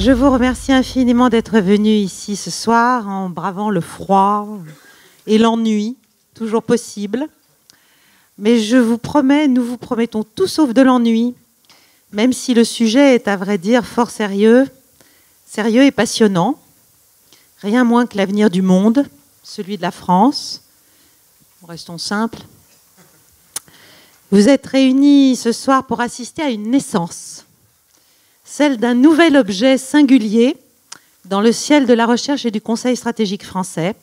Je vous remercie infiniment d'être venu ici ce soir en bravant le froid et l'ennui, toujours possible. Mais je vous promets, nous vous promettons tout sauf de l'ennui, même si le sujet est à vrai dire fort sérieux et passionnant. Rien moins que l'avenir du monde, celui de la France. Restons simples. Vous êtes réunis ce soir pour assister à une naissance, celle d'un nouvel objet singulier dans le ciel de la recherche et du Conseil stratégique français.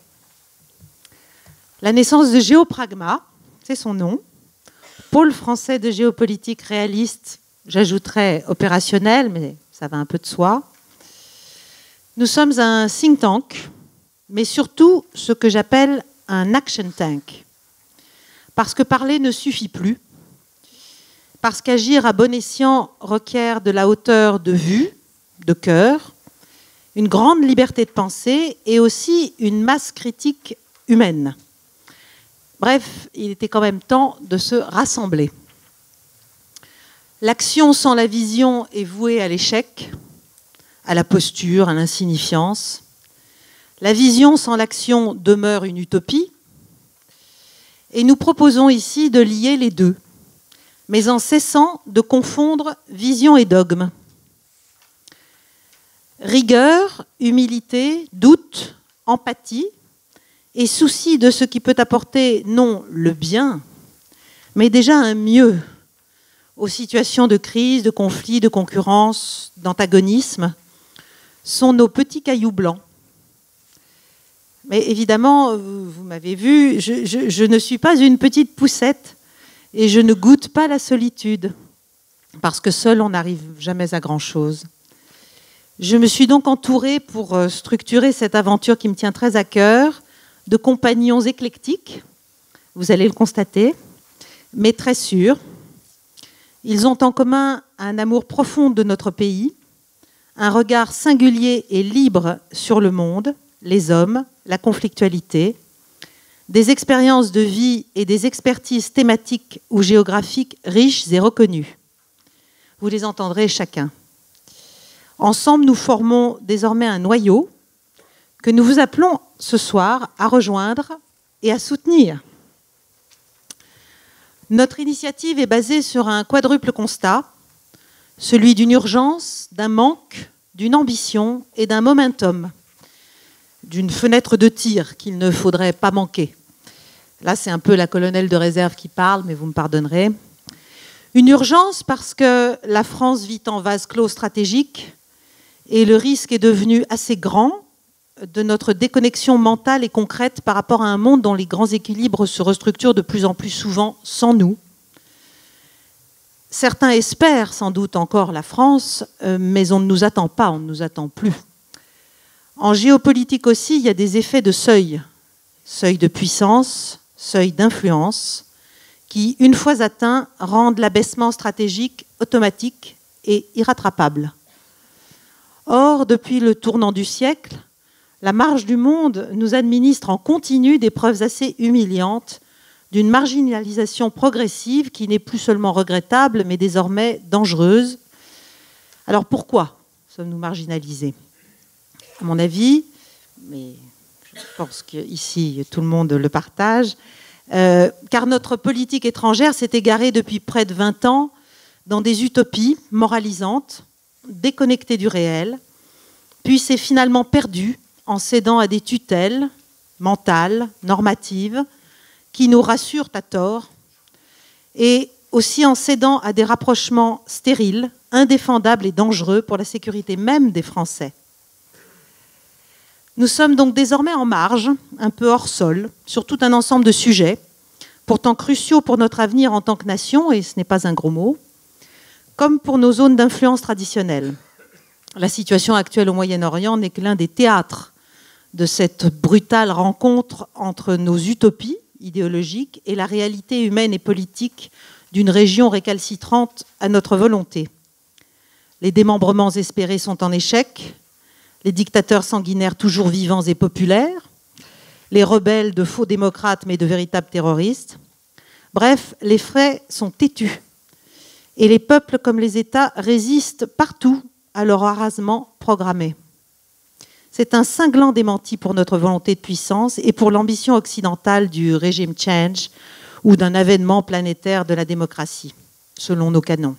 La naissance de Géopragma, c'est son nom, pôle français de géopolitique réaliste, j'ajouterais opérationnel, mais ça va un peu de soi. Nous sommes un think tank, mais surtout ce que j'appelle un action tank. Parce que parler ne suffit plus, parce qu'agir à bon escient requiert de la hauteur de vue, de cœur, une grande liberté de pensée et aussi une masse critique humaine. Bref, il était quand même temps de se rassembler. L'action sans la vision est vouée à l'échec, à la posture, à l'insignifiance. La vision sans l'action demeure une utopie. Et nous proposons ici de lier les deux, mais en cessant de confondre vision et dogme. Rigueur, humilité, doute, empathie et souci de ce qui peut apporter non le bien, mais déjà un mieux aux situations de crise, de conflit, de concurrence, d'antagonisme, sont nos petits cailloux blancs. Mais évidemment, vous m'avez vu, je ne suis pas une petite poussette et je ne goûte pas la solitude, parce que seul on n'arrive jamais à grand-chose. Je me suis donc entourée, pour structurer cette aventure qui me tient très à cœur, de compagnons éclectiques, vous allez le constater, mais très sûrs. Ils ont en commun un amour profond de notre pays, un regard singulier et libre sur le monde, les hommes, la conflictualité, des expériences de vie et des expertises thématiques ou géographiques riches et reconnues. Vous les entendrez chacun. Ensemble, nous formons désormais un noyau que nous vous appelons ce soir à rejoindre et à soutenir. Notre initiative est basée sur un quadruple constat, celui d'une urgence, d'un manque, d'une ambition et d'un momentum, d'une fenêtre de tir qu'il ne faudrait pas manquer. Là, c'est un peu la colonelle de réserve qui parle, mais vous me pardonnerez. Une urgence parce que la France vit en vase clos stratégique et le risque est devenu assez grand de notre déconnexion mentale et concrète par rapport à un monde dont les grands équilibres se restructurent de plus en plus souvent sans nous. Certains espèrent sans doute encore la France, mais on ne nous attend pas, on ne nous attend plus. En géopolitique aussi, il y a des effets de seuil. Seuil de puissance, seuil d'influence, qui, une fois atteints, rendent l'abaissement stratégique automatique et irrattrapable. Or, depuis le tournant du siècle, la marge du monde nous administre en continu des preuves assez humiliantes d'une marginalisation progressive qui n'est plus seulement regrettable, mais désormais dangereuse. Alors pourquoi sommes-nous marginalisés ? À mon avis, mais je pense qu'ici tout le monde le partage, car notre politique étrangère s'est égarée depuis près de 20 ans dans des utopies moralisantes, déconnectées du réel, puis s'est finalement perdue en cédant à des tutelles mentales, normatives, qui nous rassurent à tort, et aussi en cédant à des rapprochements stériles, indéfendables et dangereux pour la sécurité même des Français. Nous sommes donc désormais en marge, un peu hors sol, sur tout un ensemble de sujets, pourtant cruciaux pour notre avenir en tant que nation, et ce n'est pas un gros mot, comme pour nos zones d'influence traditionnelles. La situation actuelle au Moyen-Orient n'est que l'un des théâtres de cette brutale rencontre entre nos utopies idéologiques et la réalité humaine et politique d'une région récalcitrante à notre volonté. Les démembrements espérés sont en échec, les dictateurs sanguinaires toujours vivants et populaires, les rebelles de faux démocrates mais de véritables terroristes. Bref, les faits sont têtus. Et les peuples comme les États résistent partout à leur arasement programmé. C'est un cinglant démenti pour notre volonté de puissance et pour l'ambition occidentale du régime change ou d'un avènement planétaire de la démocratie, selon nos canons.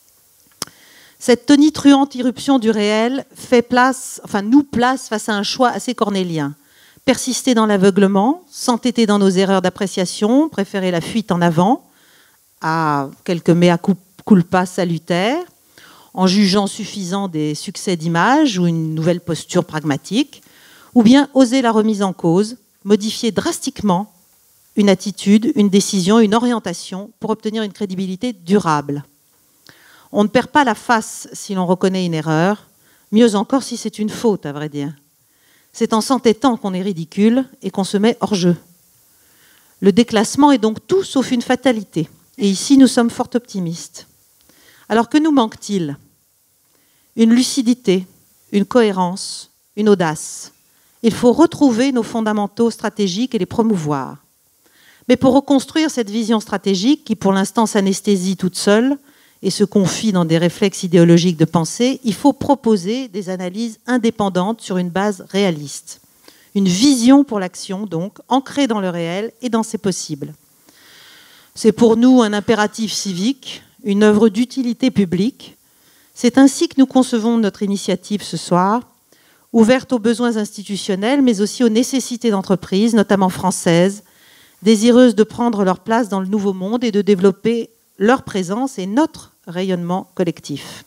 Cette tonitruante irruption du réel nous place face à un choix assez cornélien. Persister dans l'aveuglement, s'entêter dans nos erreurs d'appréciation, préférer la fuite en avant à quelques mea culpa salutaires, en jugeant suffisant des succès d'image ou une nouvelle posture pragmatique, ou bien oser la remise en cause, modifier drastiquement une attitude, une décision, une orientation pour obtenir une crédibilité durable. On ne perd pas la face si l'on reconnaît une erreur, mieux encore si c'est une faute, à vrai dire. C'est en s'entêtant qu'on est ridicule et qu'on se met hors jeu. Le déclassement est donc tout sauf une fatalité. Et ici, nous sommes fort optimistes. Alors que nous manque-t-il ? Une lucidité, une cohérence, une audace. Il faut retrouver nos fondamentaux stratégiques et les promouvoir. Mais pour reconstruire cette vision stratégique, qui pour l'instant s'anesthésie toute seule et se confie dans des réflexes idéologiques de pensée, il faut proposer des analyses indépendantes sur une base réaliste. Une vision pour l'action, donc, ancrée dans le réel et dans ses possibles. C'est pour nous un impératif civique, une œuvre d'utilité publique. C'est ainsi que nous concevons notre initiative ce soir, ouverte aux besoins institutionnels, mais aussi aux nécessités d'entreprises, notamment françaises, désireuses de prendre leur place dans le nouveau monde et de développer leur présence et notre rayonnement collectif.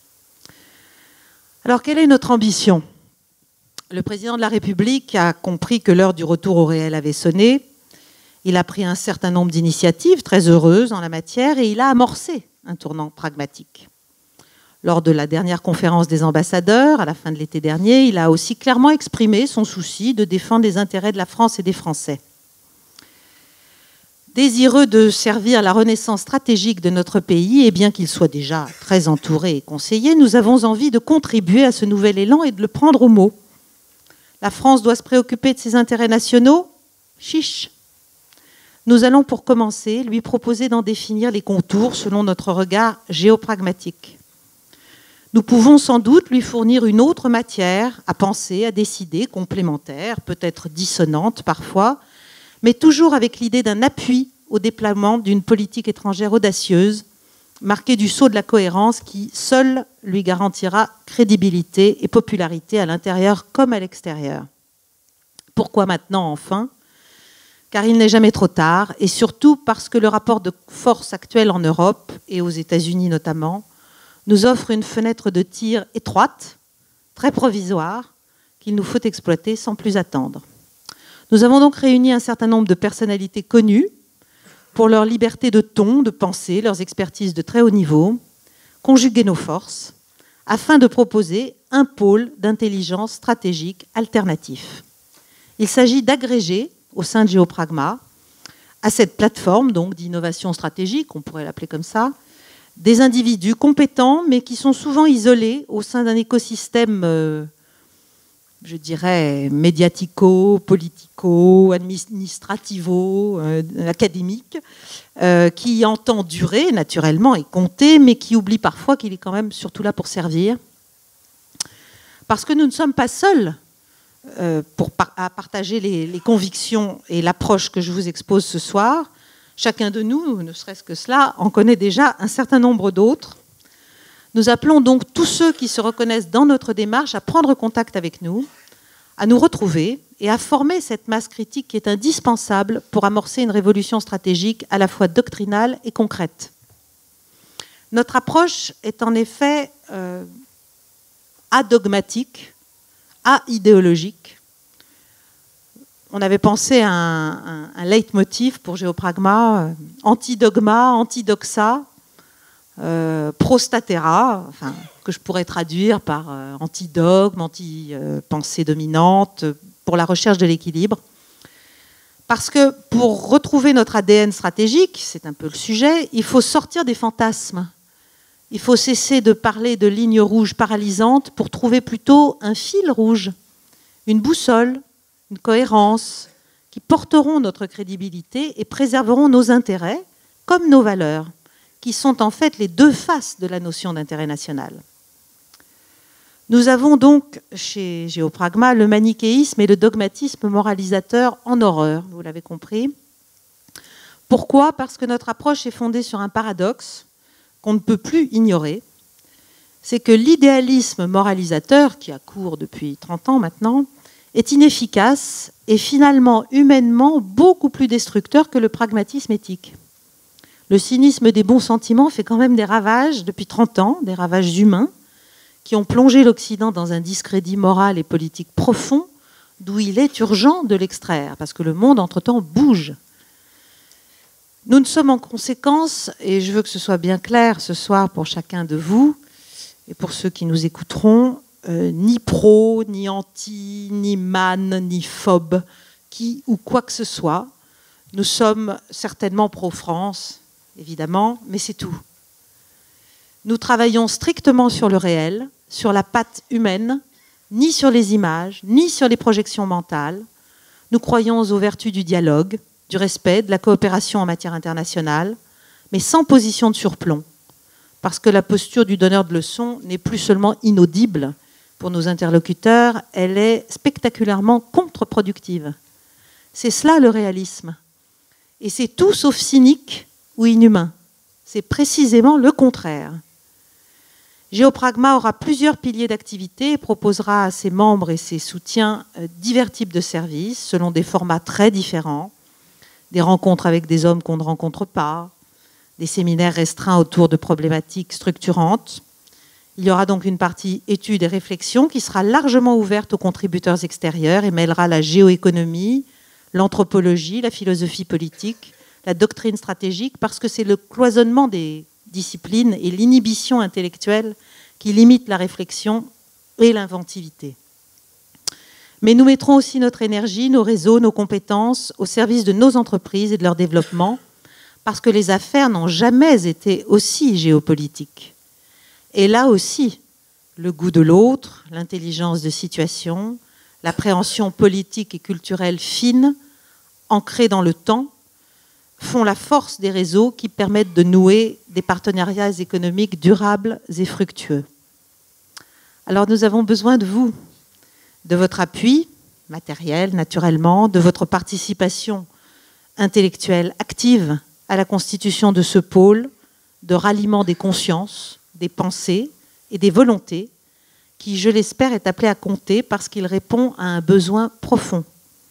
Alors, quelle est notre ambition ? Le président de la République a compris que l'heure du retour au réel avait sonné. Il a pris un certain nombre d'initiatives très heureuses en la matière et il a amorcé un tournant pragmatique. Lors de la dernière conférence des ambassadeurs, à la fin de l'été dernier, il a aussi clairement exprimé son souci de défendre les intérêts de la France et des Français. Désireux de servir la renaissance stratégique de notre pays, et bien qu'il soit déjà très entouré et conseillé, nous avons envie de contribuer à ce nouvel élan et de le prendre au mot. La France doit se préoccuper de ses intérêts nationaux ? Chiche. Nous allons pour commencer lui proposer d'en définir les contours selon notre regard géopragmatique. Nous pouvons sans doute lui fournir une autre matière à penser, à décider, complémentaire, peut-être dissonante parfois, mais toujours avec l'idée d'un appui au déploiement d'une politique étrangère audacieuse, marquée du sceau de la cohérence qui, seul, lui garantira crédibilité et popularité à l'intérieur comme à l'extérieur. Pourquoi maintenant, enfin ? Car il n'est jamais trop tard, et surtout parce que le rapport de force actuel en Europe, et aux États-Unis notamment, nous offre une fenêtre de tir étroite, très provisoire, qu'il nous faut exploiter sans plus attendre. Nous avons donc réuni un certain nombre de personnalités connues pour leur liberté de ton, de pensée, leurs expertises de très haut niveau, conjuguer nos forces, afin de proposer un pôle d'intelligence stratégique alternatif. Il s'agit d'agréger, au sein de Géopragma, à cette plateforme donc d'innovation stratégique, on pourrait l'appeler comme ça, des individus compétents, mais qui sont souvent isolés au sein d'un écosystème, je dirais, médiatico, politico, administrativo, académique, qui entend durer, naturellement, et compter, mais qui oublie parfois qu'il est quand même surtout là pour servir. Parce que nous ne sommes pas seuls à partager les convictions et l'approche que je vous expose ce soir. Chacun de nous, ne serait-ce que cela, en connaît déjà un certain nombre d'autres. Nous appelons donc tous ceux qui se reconnaissent dans notre démarche à prendre contact avec nous, à nous retrouver et à former cette masse critique qui est indispensable pour amorcer une révolution stratégique à la fois doctrinale et concrète. Notre approche est en effet adogmatique, aidéologique. On avait pensé à un leitmotiv pour Géopragma, anti-dogma, anti-doxa, prostatera, enfin, que je pourrais traduire par anti-dogme, anti-pensée dominante, pour la recherche de l'équilibre. Parce que pour retrouver notre ADN stratégique, c'est un peu le sujet, il faut sortir des fantasmes. Il faut cesser de parler de lignes rouges paralysantes pour trouver plutôt un fil rouge, une boussole, une cohérence, qui porteront notre crédibilité et préserveront nos intérêts comme nos valeurs, qui sont en fait les deux faces de la notion d'intérêt national. Nous avons donc chez Géopragma le manichéisme et le dogmatisme moralisateur en horreur, vous l'avez compris. Pourquoi? Parce que notre approche est fondée sur un paradoxe qu'on ne peut plus ignorer. C'est que l'idéalisme moralisateur, qui a cours depuis 30 ans maintenant, est inefficace et finalement humainement beaucoup plus destructeur que le pragmatisme éthique. Le cynisme des bons sentiments fait quand même des ravages depuis 30 ans, des ravages humains, qui ont plongé l'Occident dans un discrédit moral et politique profond, d'où il est urgent de l'extraire, parce que le monde, entre-temps, bouge. Nous ne sommes en conséquence, et je veux que ce soit bien clair ce soir pour chacun de vous, et pour ceux qui nous écouteront, ni pro, ni anti, ni man, ni phobe, qui ou quoi que ce soit. Nous sommes certainement pro-France, évidemment, mais c'est tout. Nous travaillons strictement sur le réel, sur la patte humaine, ni sur les images, ni sur les projections mentales. Nous croyons aux vertus du dialogue, du respect, de la coopération en matière internationale, mais sans position de surplomb, parce que la posture du donneur de leçons n'est plus seulement inaudible pour nos interlocuteurs, elle est spectaculairement contre-productive. C'est cela le réalisme. Et c'est tout sauf cynique ou inhumain. C'est précisément le contraire. Géopragma aura plusieurs piliers d'activité et proposera à ses membres et ses soutiens divers types de services selon des formats très différents, des rencontres avec des hommes qu'on ne rencontre pas, des séminaires restreints autour de problématiques structurantes. Il y aura donc une partie études et réflexions qui sera largement ouverte aux contributeurs extérieurs et mêlera la géoéconomie, l'anthropologie, la philosophie politique, la doctrine stratégique, parce que c'est le cloisonnement des disciplines et l'inhibition intellectuelle qui limitent la réflexion et l'inventivité. Mais nous mettrons aussi notre énergie, nos réseaux, nos compétences au service de nos entreprises et de leur développement, parce que les affaires n'ont jamais été aussi géopolitiques. Et là aussi, le goût de l'autre, l'intelligence de situation, l'appréhension politique et culturelle fine, ancrée dans le temps, font la force des réseaux qui permettent de nouer des partenariats économiques durables et fructueux. Alors nous avons besoin de vous, de votre appui matériel, naturellement, de votre participation intellectuelle active à la constitution de ce pôle de ralliement des consciences, des pensées et des volontés qui, je l'espère, est appelé à compter parce qu'il répond à un besoin profond.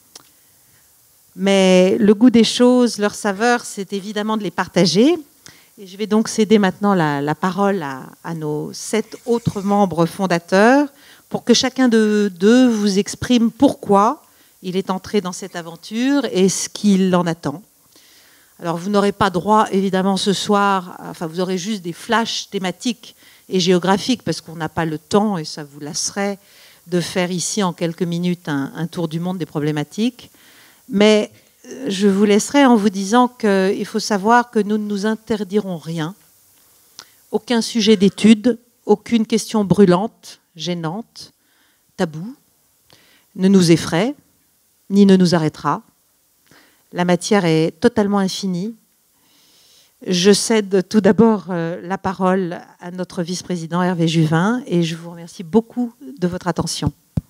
Mais le goût des choses, leur saveur, c'est évidemment de les partager. Et je vais donc céder maintenant la parole à nos 7 autres membres fondateurs pour que chacun d'eux vous exprime pourquoi il est entré dans cette aventure et ce qu'il en attend. Alors vous n'aurez pas droit, évidemment, ce soir, enfin vous aurez juste des flashs thématiques et géographiques parce qu'on n'a pas le temps, et ça vous lasserait, de faire ici en quelques minutes un tour du monde des problématiques. Mais je vous laisserai en vous disant qu'il faut savoir que nous ne nous interdirons rien, aucun sujet d'étude, aucune question brûlante, gênante, taboue, ne nous effraie, ni ne nous arrêtera. La matière est totalement infinie. Je cède tout d'abord la parole à notre vice-président Hervé Juvin et je vous remercie beaucoup de votre attention.